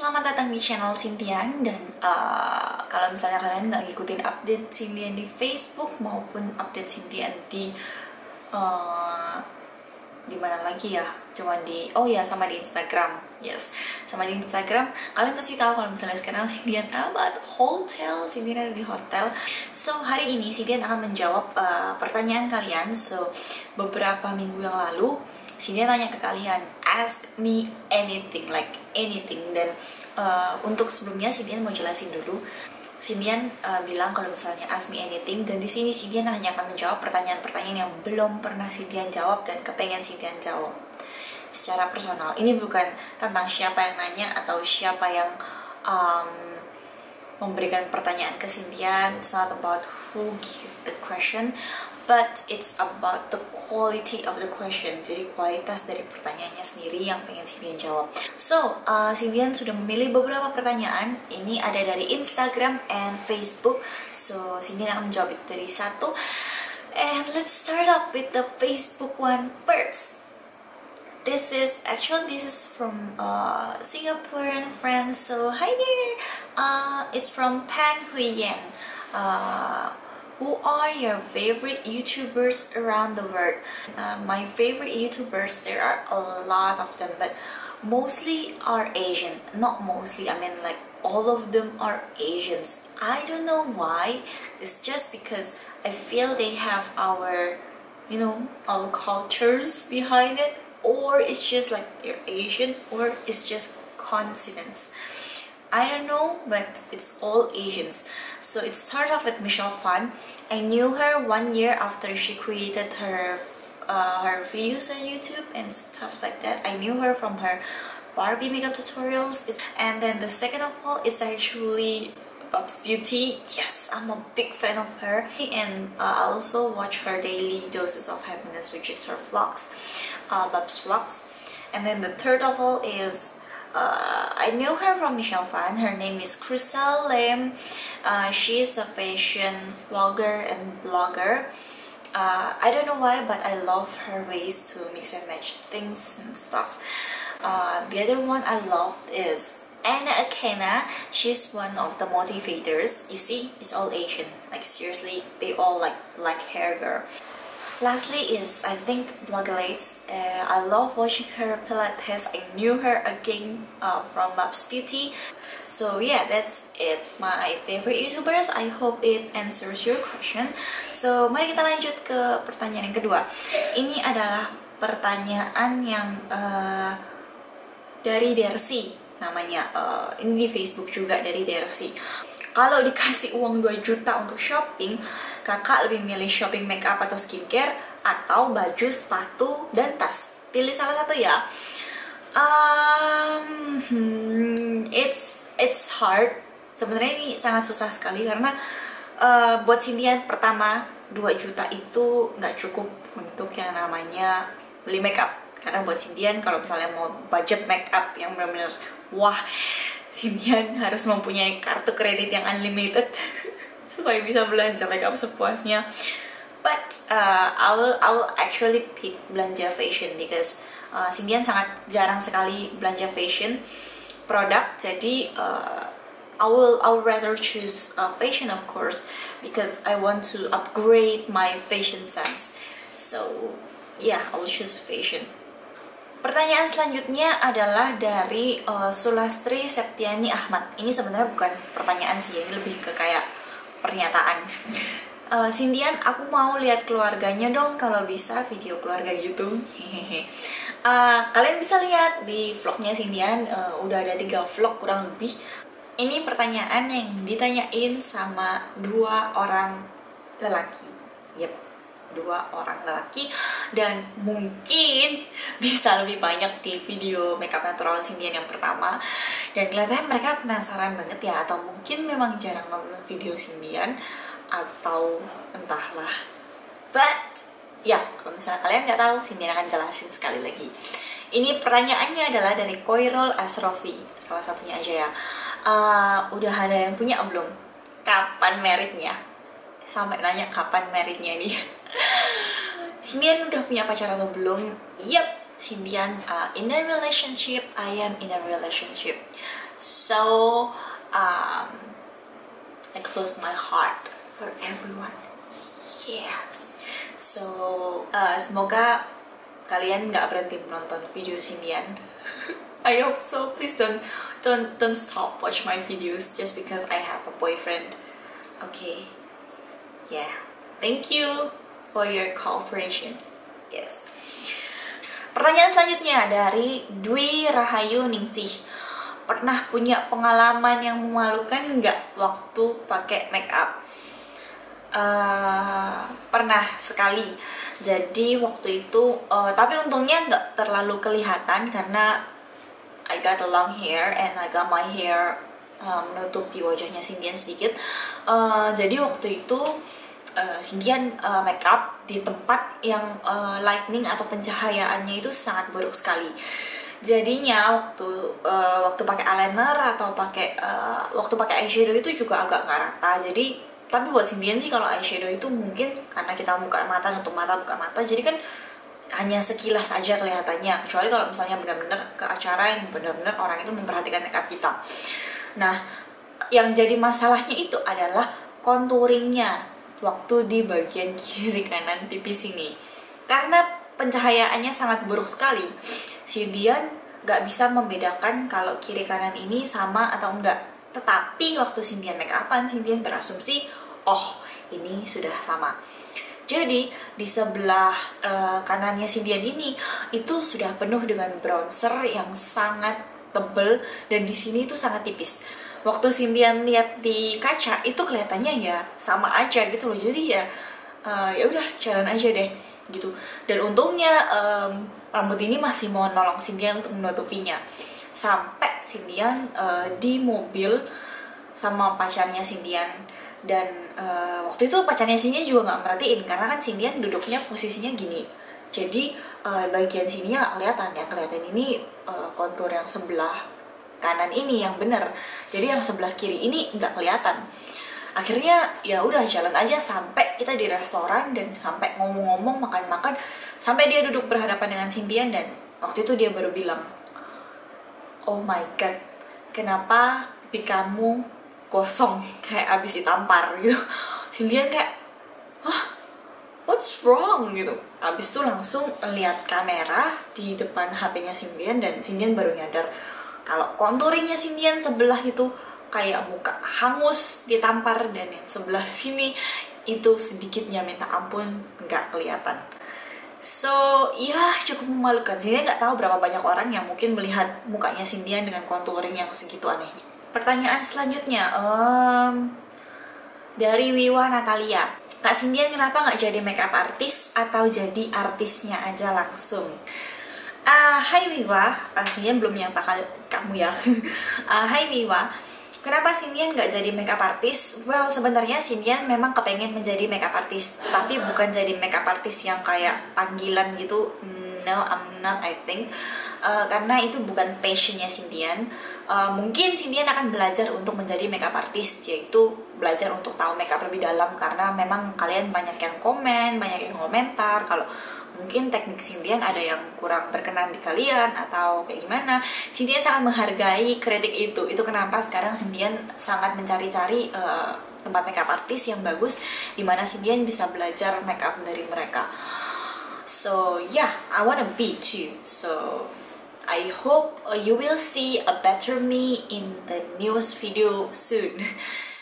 Selamat datang di channel Sintian. Dan kalau misalnya kalian nggak ngikutin update Sintian di Facebook maupun update Sintian di mana lagi ya, cuma sama di Instagram. Yes, sama di Instagram kalian pasti tahu kalau misalnya sekarang Sintian about hotel, Sintian ada di hotel. So hari ini Sintian akan menjawab pertanyaan kalian. So beberapa minggu yang lalu Sintian tanya ke kalian, ask me anything, like anything. Dan untuk sebelumnya Sintian mau jelasin dulu. Sintian bilang kalau misalnya ask me anything, dan di sini Sintian hanya akan menjawab pertanyaan-pertanyaan yang belum pernah Sintian jawab dan kepengen Sintian jawab secara personal. Ini bukan tentang siapa yang nanya atau siapa yang memberikan pertanyaan ke Sintian. It's not about who give the question, but it's about the quality of the question. Jadi kualitas dari pertanyaannya sendiri yang pengen Sintian jawab. So, Sintian sudah memilih beberapa pertanyaan. Ini ada dari Instagram and Facebook. So, Sintian akan menjawab itu dari satu. And let's start off with the Facebook one first. This is from Singaporean friends. So, hi there. It's from Pan Huyen. Who are your favorite YouTubers around the world? My favorite YouTubers, there are a lot of them, but mostly are Asian. Not mostly, I mean like all of them are Asians. I don't know why. It's just because I feel they have our cultures behind it, or it's just like they're Asian, or it's just coincidence. I don't know, but it's all Asians. So it started off with Michelle Phan. I knew her 1 year after she created her videos on YouTube and stuff like that. I knew her from her Barbie makeup tutorials. And then the second of all is actually Babs Beauty. Yes, I'm a big fan of her. And I also watch her daily doses of happiness, which is her vlogs, Babs vlogs. And then the third of all is I knew her from Michelle Phan. Her name is Crystal Lim. She is a fashion vlogger and blogger. I don't know why, but I love her ways to mix and match things and stuff. The other one I loved is Anna Akena. She's one of the motivators. You see, it's all Asian. Like seriously, they all like hair girl. Lastly is, I think, Bloggalates. I love watching her Pilates. I knew her again from Babs Beauty. So yeah, that's it. My favorite YouTubers. I hope it answers your question. So mari kita lanjut ke pertanyaan yang kedua. Ini adalah pertanyaan yang dari Dersi namanya. Ini di Facebook juga dari Dersi. Kalau dikasih uang 2 juta untuk shopping, kakak lebih milih shopping makeup atau skincare, atau baju, sepatu, dan tas? Pilih salah satu ya. It's hard. Sebenarnya ini sangat susah sekali karena buat Sintian pertama 2 juta itu nggak cukup untuk yang namanya beli makeup. Karena buat Sintian kalau misalnya mau budget makeup yang benar-benar wah, Sintian harus mempunyai kartu kredit yang unlimited supaya bisa belanja makeup sepuasnya. But I will actually pick belanja fashion because Sintian sangat jarang sekali belanja fashion produk. Jadi I will rather choose fashion, of course, because I want to upgrade my fashion sense. So yeah, I will choose fashion. Pertanyaan selanjutnya adalah dari Sulastri Septiani Ahmad. Ini sebenarnya bukan pertanyaan sih, ini lebih ke kayak pernyataan. Sintian, aku mau lihat keluarganya dong, kalau bisa video keluarga gitu. Kalian bisa lihat di vlognya Sintian, udah ada 3 vlog kurang lebih. Ini pertanyaan yang ditanyain sama 2 orang lelaki. Yep, 2 orang lelaki, dan mungkin bisa lebih banyak di video makeup natural Sintian yang pertama. Dan kelihatannya mereka penasaran banget ya, atau mungkin memang jarang nonton video Sintian, atau entahlah. But ya, kalau misalnya kalian nggak tahu, Sintian akan jelasin sekali lagi. Ini pertanyaannya adalah dari Koirol Asrofi, salah satunya aja ya. Udah ada yang punya belum? Kapan meritnya? Sampai nanya kapan meritnya nih. Sintian udah punya pacar atau belum? Yep, Cindian in a relationship, I am in a relationship. So I close my heart for everyone. Yeah. So semoga kalian nggak berhenti menonton video Cindian. I hope so. Please don't stop watch my videos just because I have a boyfriend. Okay. Yeah. Thank you for your cooperation. Yes. Pertanyaan selanjutnya dari Dwi Rahayu Ningsih. Pernah punya pengalaman yang memalukan nggak waktu pakai make up? Pernah sekali. Jadi waktu itu, tapi untungnya nggak terlalu kelihatan karena I got a long hair and I got my hair menutupi wajahnya Cindian sedikit. Jadi waktu itu Cindian make up di tempat yang lighting atau pencahayaannya itu sangat buruk sekali. Jadinya waktu pakai eyeliner atau waktu pakai eyeshadow itu juga agak nggak rata. Jadi tapi buat Cindian sih kalau eyeshadow itu mungkin karena kita buka mata, nutup mata, buka mata, jadi kan hanya sekilas aja kelihatannya. Kecuali kalau misalnya benar-benar ke acara yang benar-benar orang itu memperhatikan makeup kita. Nah, yang jadi masalahnya itu adalah contouringnya waktu di bagian kiri kanan pipi sini. Karena pencahayaannya sangat buruk sekali, Cindian nggak bisa membedakan kalau kiri kanan ini sama atau enggak. Tetapi waktu Cindian make upan, Cindian berasumsi, oh ini sudah sama. Jadi di sebelah kanannya Cindian ini itu sudah penuh dengan bronzer yang sangat tebel dan di sini itu sangat tipis. Waktu Cindian lihat di kaca itu kelihatannya ya sama aja gitu loh. Jadi ya udah jalan aja deh gitu. Dan untungnya rambut ini masih mau nolong Cindian untuk menutupinya. Sampai Cindian di mobil sama pacarnya Cindian, dan waktu itu pacarnya Cindian juga nggak merhatiin karena kan Cindian duduknya posisinya gini, jadi bagian sininya kelihatan ini kontur yang sebelah kanan ini yang bener, jadi yang sebelah kiri ini nggak kelihatan. Akhirnya ya udah jalan aja sampai kita di restoran dan sampai ngomong-ngomong, makan-makan, sampai dia duduk berhadapan dengan Cindian dan waktu itu dia baru bilang, oh my god, kenapa pipi kamu gosong kayak abis ditampar gitu. Cindian kayak, what's wrong gitu. Abis itu langsung lihat kamera di depan HP-nya Cindian dan Cindian baru nyadar kalau contouringnya Cindian sebelah itu kayak muka hangus ditampar dan yang sebelah sini itu sedikitnya minta ampun nggak kelihatan. So, ya cukup memalukan. Cindian nggak tahu berapa banyak orang yang mungkin melihat mukanya Cindian dengan contouring yang segitu aneh. Pertanyaan selanjutnya dari Wiwa Natalia. Kak Cindian kenapa nggak jadi makeup artist atau jadi artisnya aja langsung? Hai Wiwa, Cindian belum nyapa kamu ya. Hai Wiwa, kenapa Cindian nggak jadi makeup artist? Well, sebenarnya Cindian memang kepengen menjadi makeup artist, tapi bukan jadi makeup artist yang kayak panggilan gitu. No, I'm not, I think. Karena itu bukan passionnya Cindian. Mungkin Cindian akan belajar untuk menjadi makeup artist, yaitu belajar untuk tahu makeup lebih dalam. Karena memang kalian banyak yang komen, banyak yang komentar kalau mungkin teknik Cindian ada yang kurang berkenan di kalian atau kayak gimana. Cindian sangat menghargai kritik itu. Itu kenapa sekarang Cindian sangat mencari-cari tempat makeup artist yang bagus, dimana Cindian bisa belajar makeup dari mereka. So yeah, I wanna be too. So I hope you will see a better me in the newest video soon.